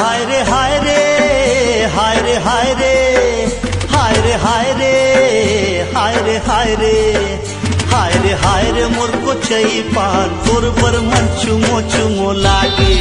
हाय रे हाय रे हाय रे हाय रे हाय रे हाय रे हाय रे हाय रे हाय रे हाय रे मोर को चई पान तोर पर मन चुमो चुमो लागे।